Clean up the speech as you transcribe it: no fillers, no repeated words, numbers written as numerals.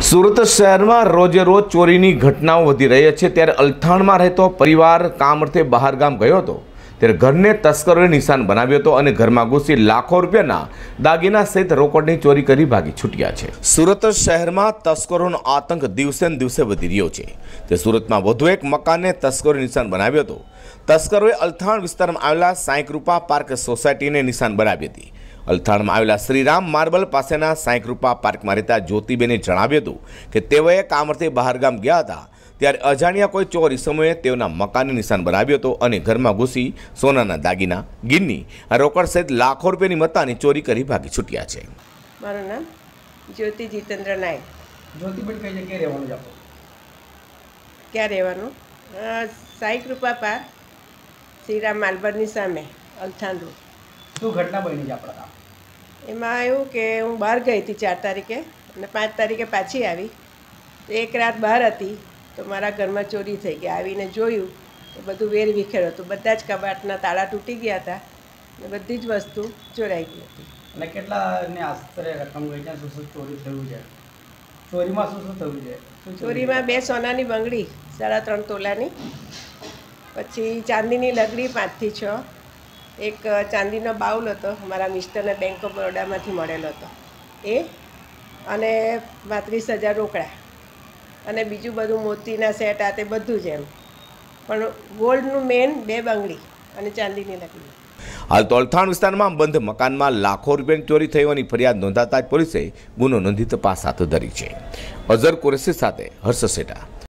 સુરત શહેરમાં રોજે રોજ ચોરીની ઘટનાઓ વધી રહી છે। ત્યારે અલથાણમાં રહેતો પરિવાર કામ અર્થે બહાર ગામ ગયો હતો ત્યારે ઘરને તસ્કરોએ નિશાન બનાવ્યો હતો અને ઘરમાં ઘૂસી લાખો રૂપિયાના દાગીના સહિત રોકડની ચોરી કરી ભાગી છૂટ્યા છે। સુરત શહેરમાં તસ્કરોનો આતંક દિવસે ને દિવસે વધી રહ્યો છે। તે સુરતમાં વધુ એક મકાનને તસ્કરોએ નિશાન બનાવ્યો હતો। તસ્કરોએ અલથાણ વિસ્તારમાં આવેલા સાંઈકૃપા પાર્ક સોસાયટીને નિશાન બનાવી હતી। અલથાણમાં આવેલા શ્રીરામ માર્બલ પાસેના સાંઈકૃપા પાર્કમાં રહેતા જ્યોતિબેને જણાવ્યું હતું કે તેઓએ કામ અર્થે બહારગામ ગયા હતા ત્યારે અજાણ્યા કોઈ ચોર ઇસમોએ તેઓના મકાનને નિશાન બનાવ્યો હતો અને ઘરમાં ઘૂસી સોનાના દાગીના, ગિન્ની, રોકડ સહિત લાખો રૂપિયાની મત્તાની ચોરી કરી ભાગી છૂટ્યા છે। મારું નામ જ્યોતિ જીતેન્દ્ર નાયક। જ્યોતિબેન કઈ જગ્યાએ રહેવાનું છે આપણું? ક્યાં રહેવાનું? સાંઈકૃપા પાર્ક, શ્રીરામ માર્બલની સામે, અલથાણ રોડ। શું ઘટના બની છે આપણા? એમાં એવું કે હું બહાર ગઈ હતી 4 તારીખે અને 5 તારીખે પાછી આવી તો એક રાત બહાર હતી તો મારા ઘરમાં ચોરી થઈ ગઈ। આવીને જોયું તો બધું વેર વિખેર હતું, બધા જ કબાટના તાળા તૂટી ગયા હતા અને બધી જ વસ્તુ ચોરાઈ ગઈ હતી। અને કેટલાને આશરે રકમ ગઈ છે? શું ચોરી થયું છે? ચોરીમાં શું થયું છે? ચોરીમાં 2 સોનાની બંગડી 3.5 તોલાની, પછી ચાંદીની લગડી 5 થી 6, એક ચાંદીનો બાઉલ હતો મારા મિસ્ટરને બેંક ઓફ બરોડામાંથી મળેલો હતો એ, અને 35,000 રોકડા અને બીજું બધું મોતીના સેટ આ તે બધું જ એમ, પણ ગોલ્ડનું મેન 2 બંગડી અને ચાંદીની લકડી। હાલ તો અલથાણ વિસ્તારમાં બંધ મકાનમાં લાખો રૂપિયાની ચોરી થઈ હોવાની ફરિયાદ નોંધાતા જ પોલીસે ગુનો નોંધી તપાસ હાથ ધરી છે। અઝર કુરેશી સાથે હર્ષ સેઠા।